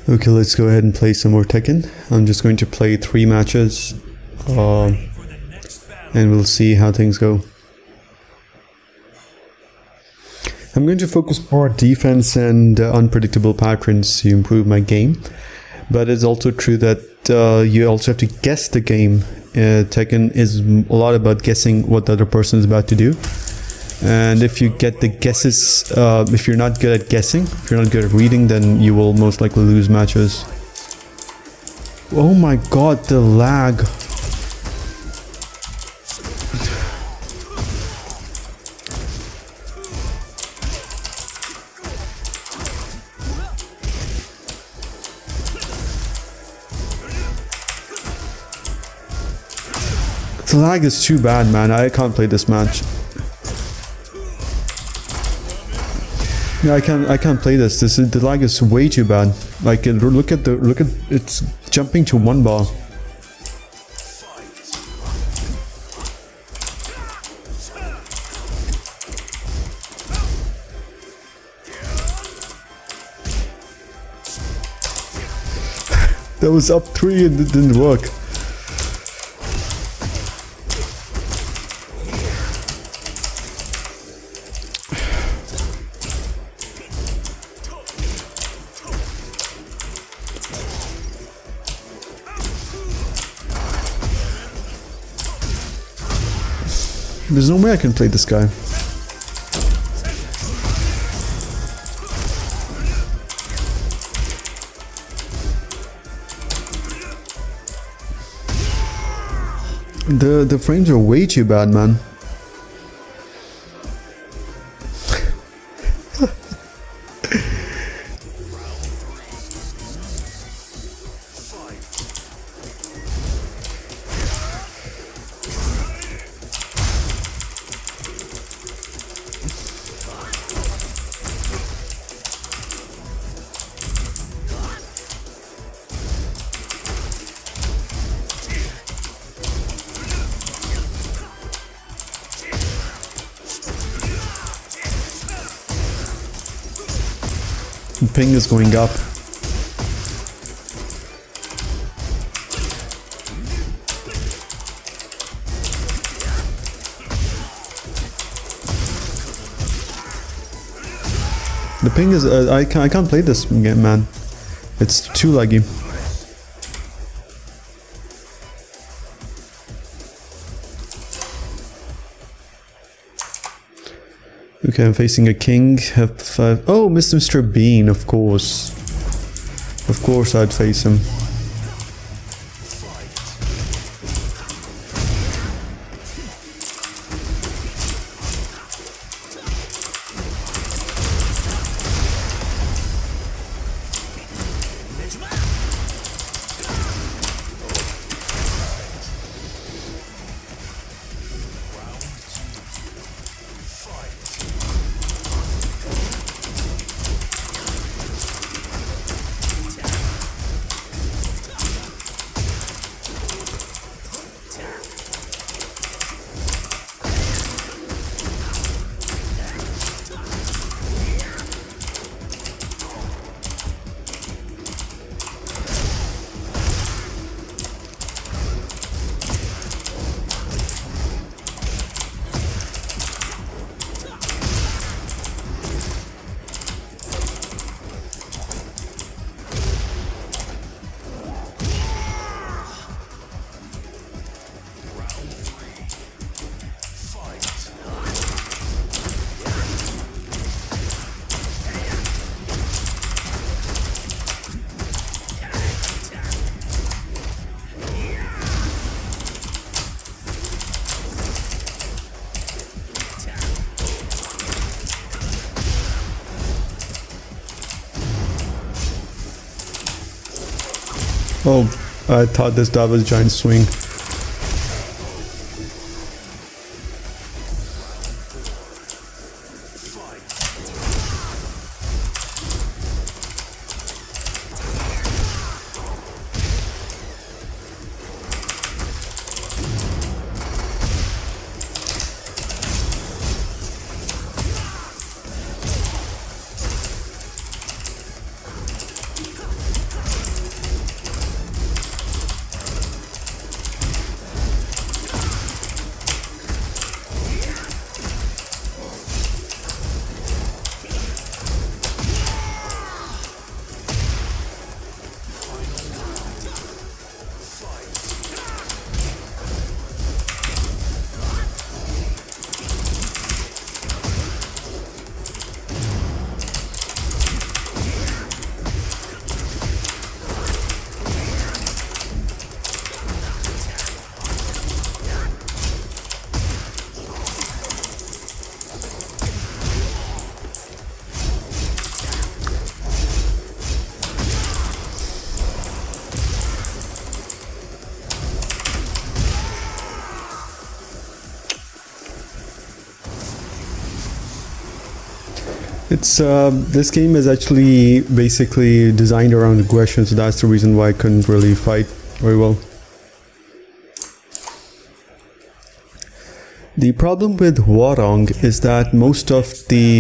Okay, let's go ahead and play some more Tekken. I'm just going to play 3 matches and we'll see how things go. I'm going to focus more on defense and unpredictable patterns to improve my game, but it's also true that you also have to guess the game. Tekken is a lot about guessing what the other person is about to do. And if you get the guesses, if you're not good at guessing, if you're not good at reading, then you will most likely lose matches. Oh my god, the lag. The lag is too bad, man. I can't play this match. Yeah, I can't play this. The lag is way too bad. Like, look at it's jumping to 1 bar. That was up 3 and it didn't work. There's no way I can play this guy. The frames are way too bad, man. The ping is going up. The ping is I can't play this game, man. It's too laggy. Okay, I'm facing a king, F5. Oh, Mr. Bean, of course. Of course I'd face him. Oh, I thought this dab was a giant swing. it's this game is actually basically designed around aggression, so that's the reason why I couldn't really fight very well. The problem with Hwoarang is that most of the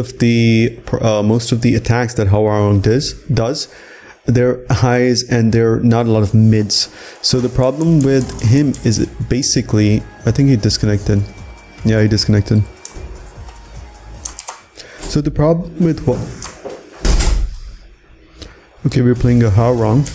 attacks that Hwoarang does, they're highs and they're not a lot of mids. So the problem with him is basically, I think he disconnected. Yeah, he disconnected. So the problem with what? Okay, we're playing a Hwoarang.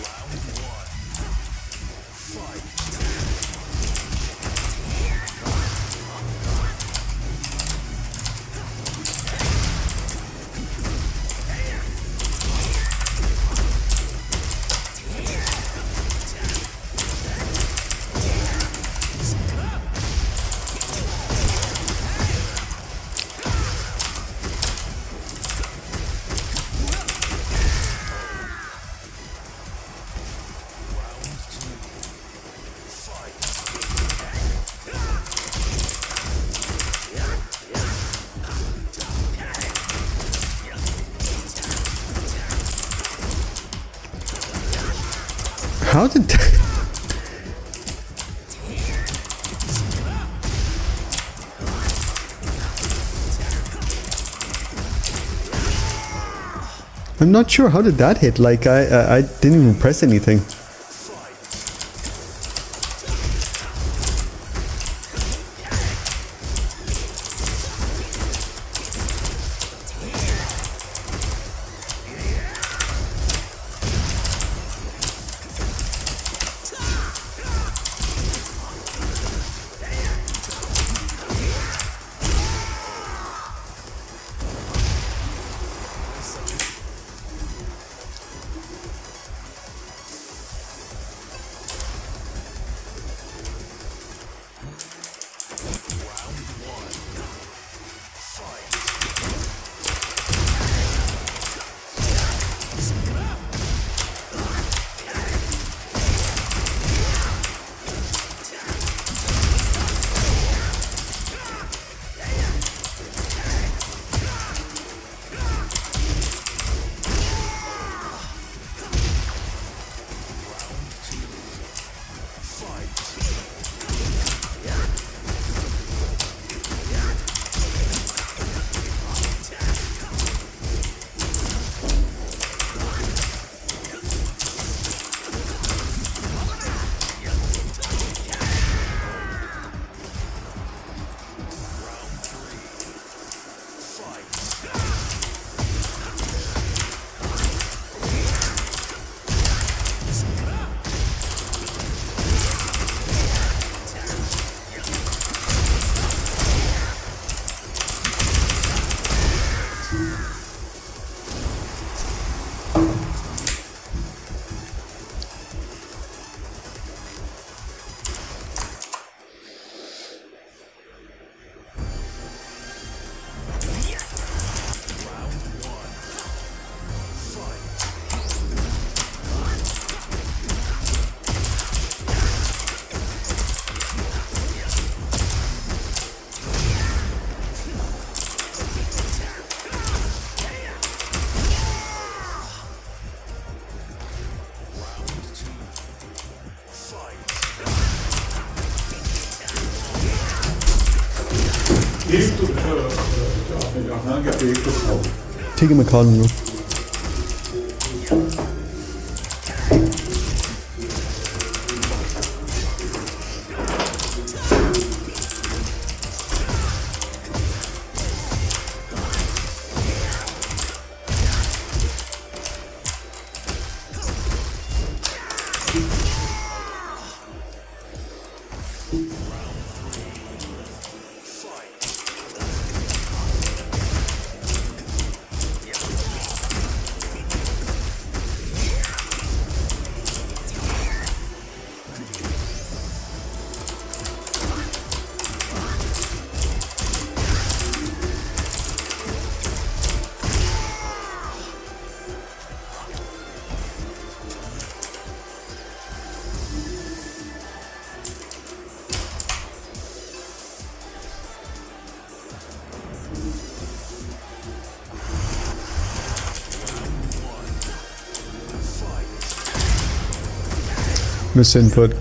How did that? I'm not sure how did that hit. Like I didn't even press anything. Taking my card and go. misinput.